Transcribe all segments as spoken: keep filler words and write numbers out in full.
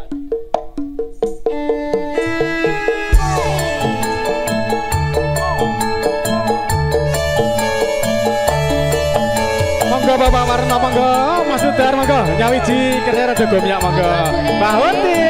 Monggo Bapak Warna, monggo Mas Udar, monggo nyawiji kerja rada gomyak, monggo Mbah Wati.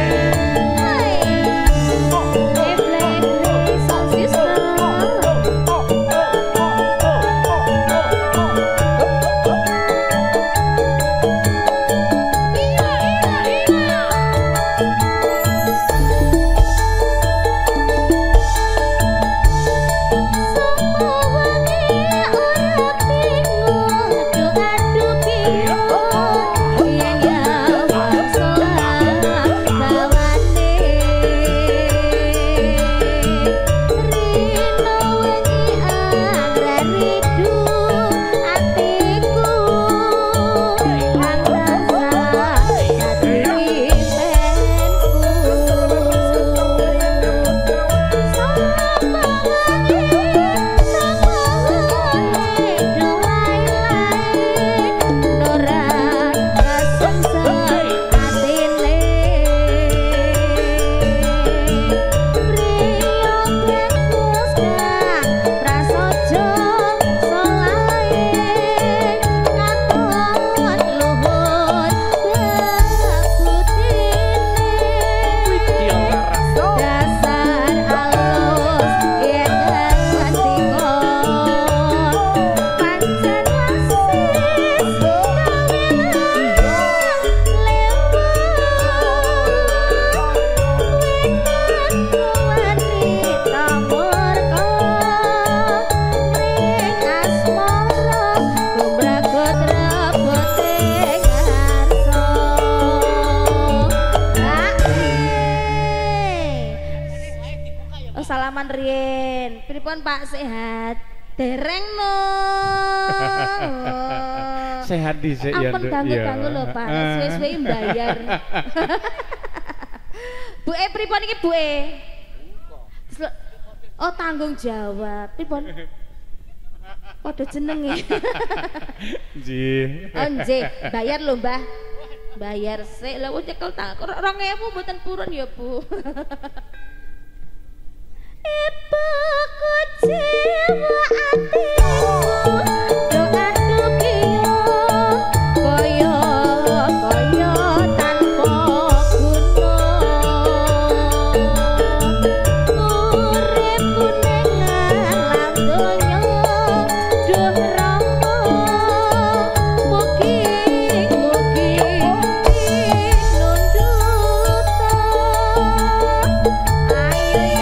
Salaman Rien, pripun Pak sehat? Dereng no. Sehat dhisik ya, Nduk. Ampun ganggu-ganggu lho Pak, suwe-suwe mbayar. Bu E pripun iki Bu E? Oh tanggung jawab, pripun? Padha jenenge. Nggih. Oh nggih, bayar lho Mbah. Bayar sik lho wis nyekel tak rong ewu mboten purun ya Bu. Ibu kuciwa atiku doa dukiyo koyo koyo tanpa guna urip kunengan lang donya duh rama mugi mugi nunduta ayo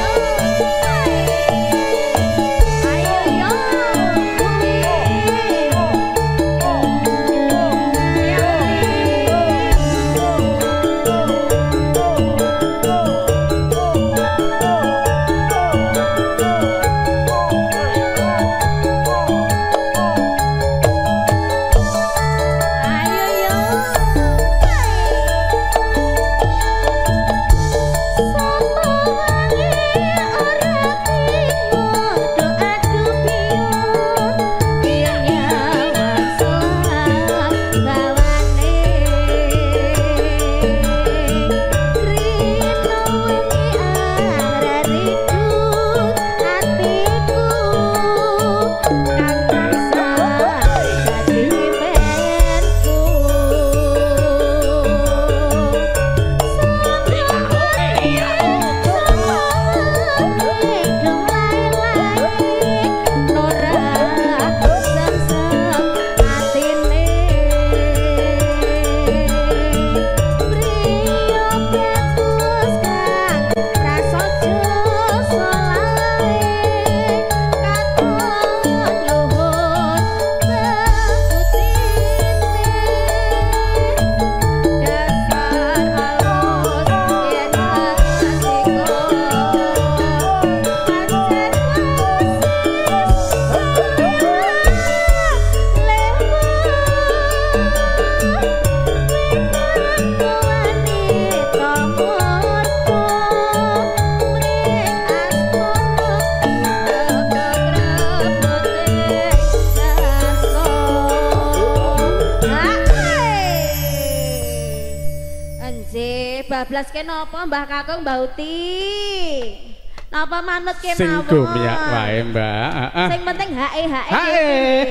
Zi, bablas ke nopo Mbah Kakung Mbah Uti? Napa manut ke sing mawon? Sing gumyak wae, Mbak. Heeh. Sing penting hae hae. Hae.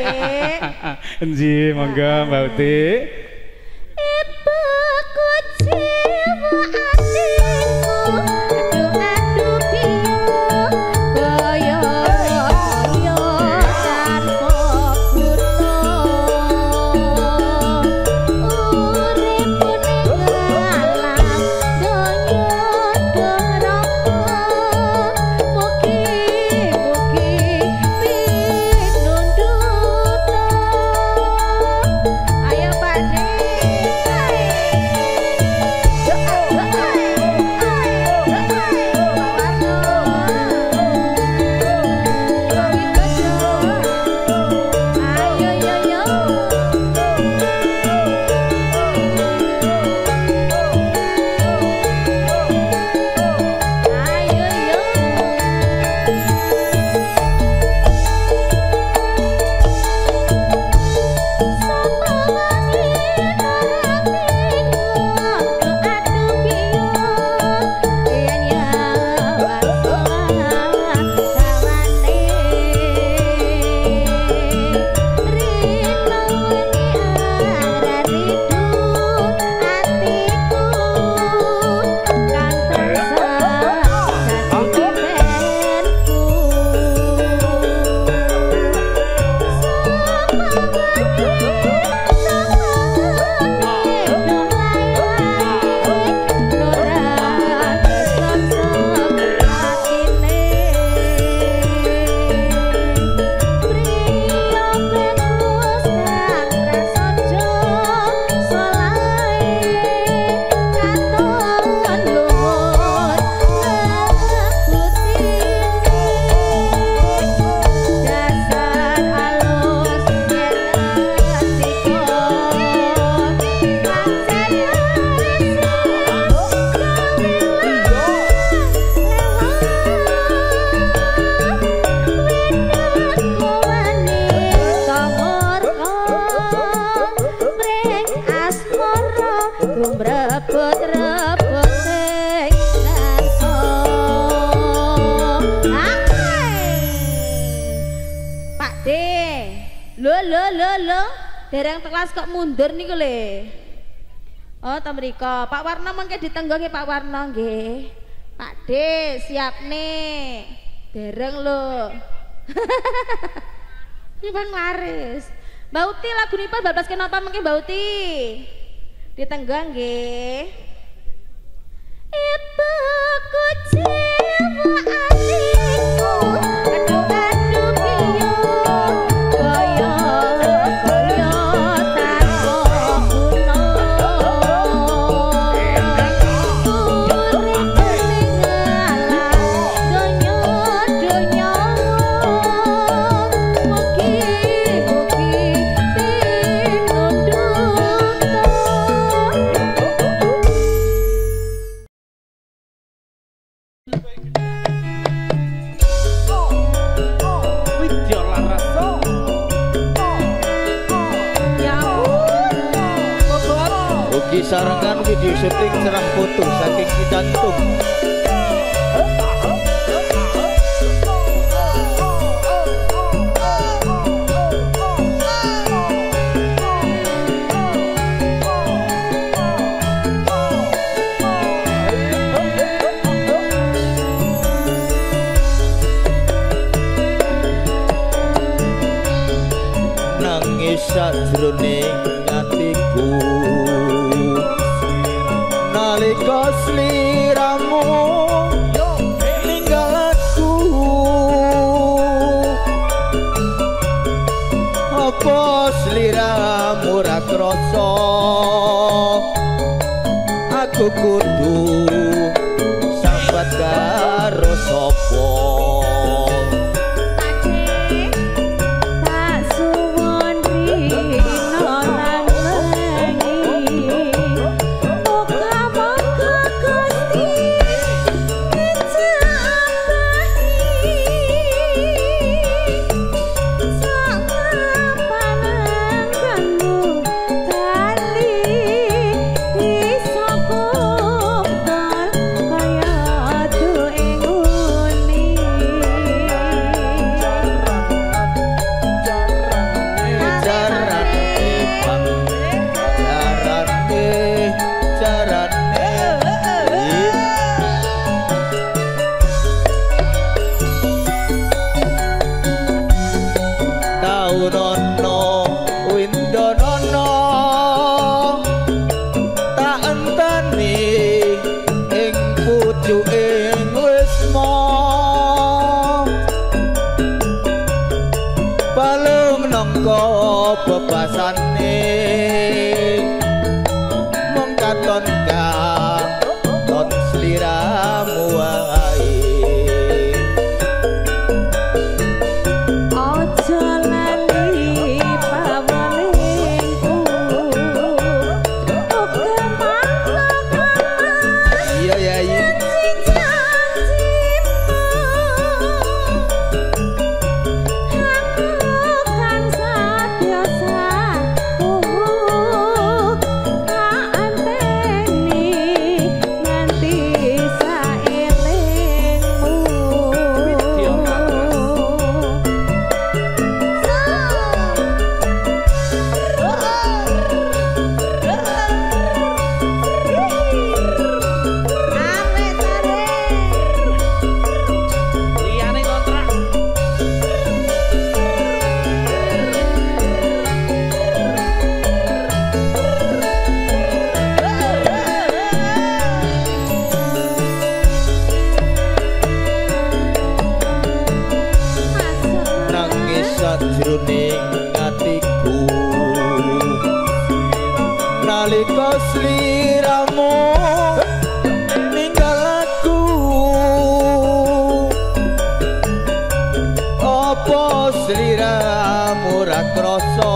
Nji, monggo Mbah Uti. Ibu kuciwa atiku, aduh piye kaya kaya tanpa guna. Urip ning alam donya dorong, mugi-mugi pinundut. Ayo Pak De. Dereng kelas kok mundur niku le. Oh, ta mriko. Pak Warno mengke ditenggongi Pak Warno nggih. Pak De, siap nih. Dereng lho. Nyuwun laris. Mbak Uti lagunipun bablas kenapa mengke Mbak Uti? Ditenggang nggih. Ibu kuciwa atiku, aduh aduh piye kaya kaya tanpa guna. Urip ning alam donya donya, mugi-mugi pinundut. Ugi sarangan video syuting serang foto saking Cijantung. Nangis sajroning atiku nalika sliramu ninggal aku, apa sliramu ra krasa aku kudu sambat karo sapa. Oh sliramu ninggal aku apa sliramu ra krasa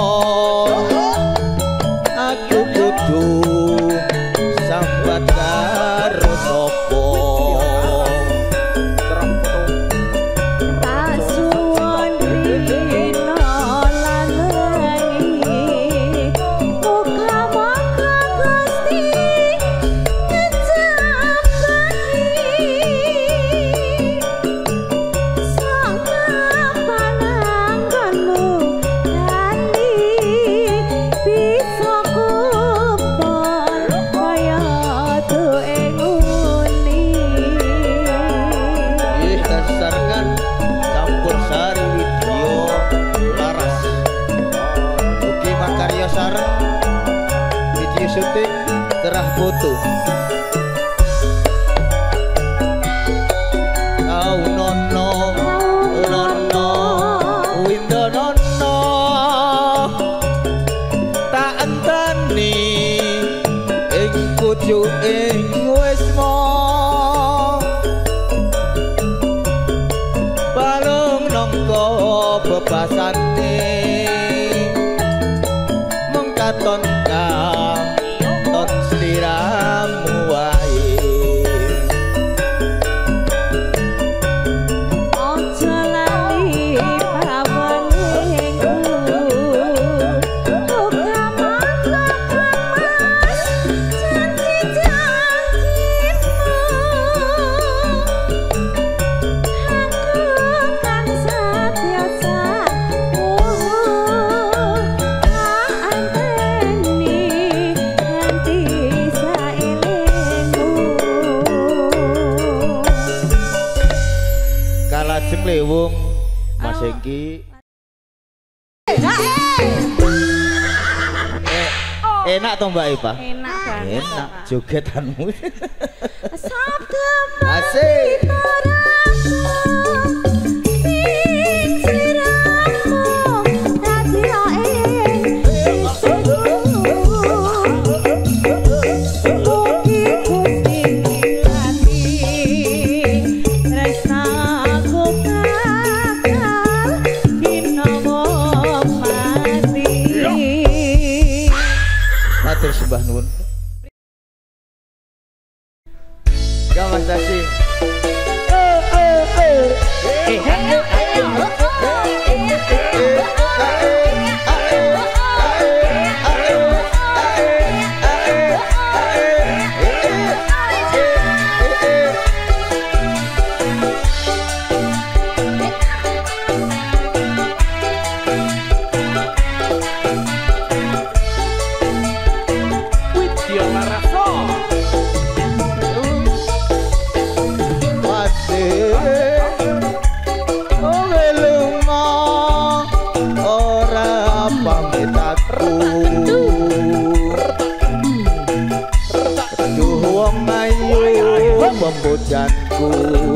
aku kudu sambat karo sapa syuting cerah foto. Oh nono nono winda nono tak enteni ing pucuking wisma balung nangka bebasane mung katon sliramu wae aja lali paweningku muga mangga mas janji-janjimu aku kan setiasa lewung Mas Hengki eh, enak toh Mbak Ipa? Enak banget enak jogetanmu sabda asik sembah nuwun. Gak Mas Dasi. Oh oh oh. Eh pembojanku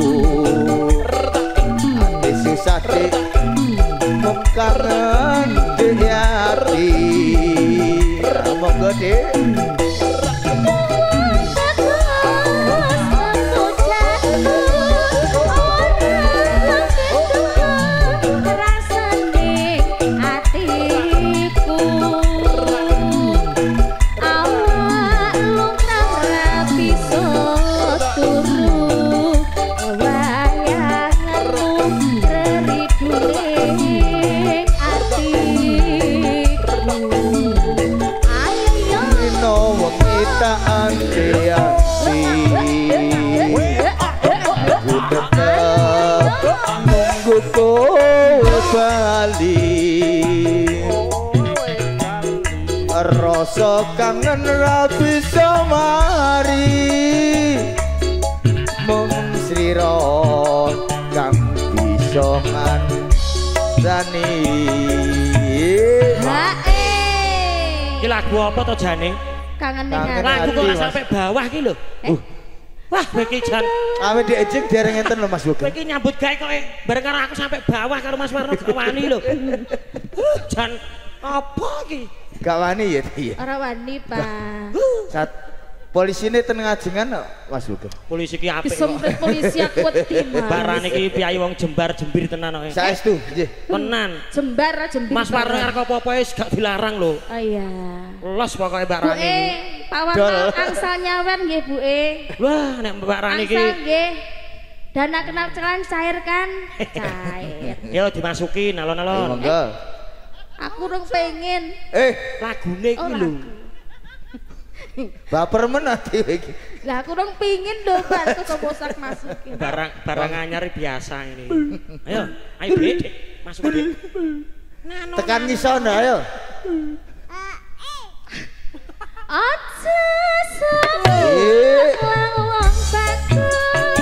ati susah dik mungkaran di hati monggo dik rasa kangen ra bisa mari mung slira kang bisa ngancani hae iki lagu apa to jane kangen ning lagu kok sampai bawah iki lho uh wah iki jan awet diejek dereng ngenten lho Mas Boga iki nyambut gawe kok bareng karo aku sampai bawah karo Mas Warno wani lho jan apa iki gak wani ya iya ora wani Pak Sat, Polisi ini ten ngajengan Mas Sugeng. Polisi ki apik. Kesempet polisi aku wedi Mas. Barane iki piyayi wong Jembar Jembir tenan kok. Saestu nggih. Tenan. Jembar Jembir. Mas Warno arep apa-apa wis gak dilarang lho. Oh iya. Los pokoke Mbak Rani. Bu E, Pak Warno angsal nyawer nggih Bu E. Wah, nek Mbak Rani iki angsal nggih. Dana kenal-kenalan cair kan? Cair. Yo dimasukin alon-alon. Monggo. Aku rung pengen. Eh, Lagune iki Oh, lho. baper men ati iki. Lah aku rung pengin lho bantu kok bosak masukin. Barang barang anyar biasa ini. Ayo, ayo Dik, masuk Dik. Nano. Tekan ngisor ayo. Aja Eh. semua wong bagus.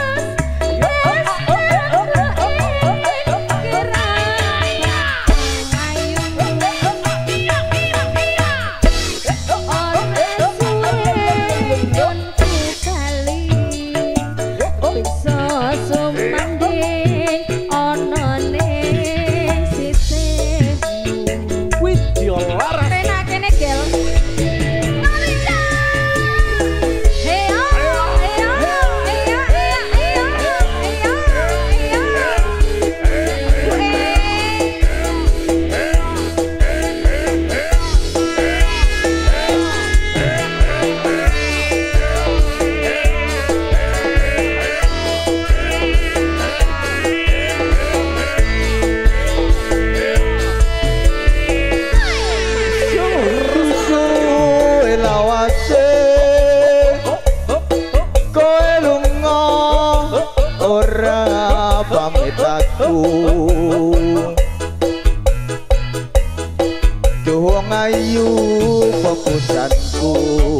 Duh ngayu fokusanku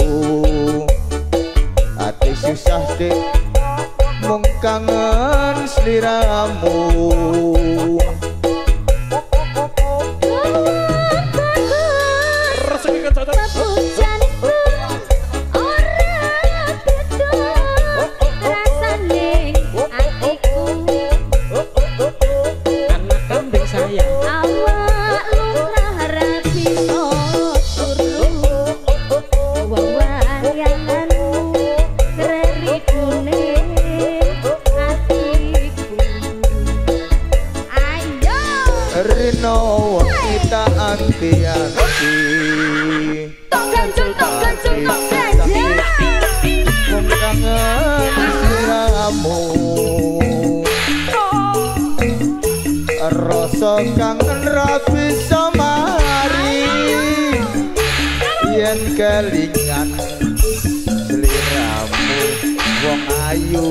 ati susah dek mung kangen sliramu. Rino kita anti-anti Tok ganjel, tok ganjel, tok ganjel. mung kangen sliramu. Rasa kangen ra bisa mari yen kelingan sliramu wong ayu.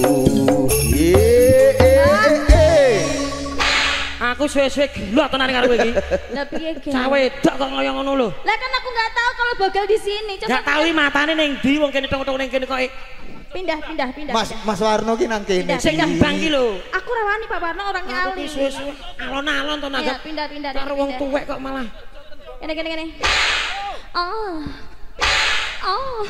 Aku suwe-suwe gila tenan karo kowe iki. Lah piye ge? Cah wedok kok ngoyo ngono lho. Lah kan aku nggak tahu kalau Bagel di sini. Coba Gak tahu matane ning ndi wong kene tok-tok ning kene kok. pindah, pindah, pindah. Mas pindah. Mas Warno ki nang kene. Sing nyambang ki lho. Aku rawani Pak Warno orangnya Aku alim. ki suwe-suwe alon-alon to Ya, nang. pindah, pindah. Karo wong tuwek kok malah. Ini, ini, ini. Oh, oh.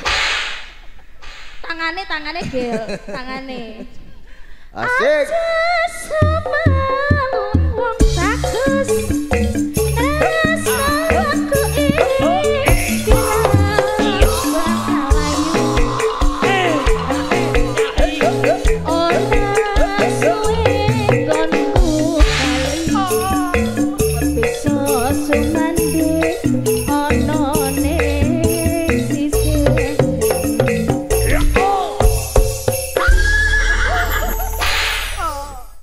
Tangannya, tangannya gel, tangannya. Asik. Aja sama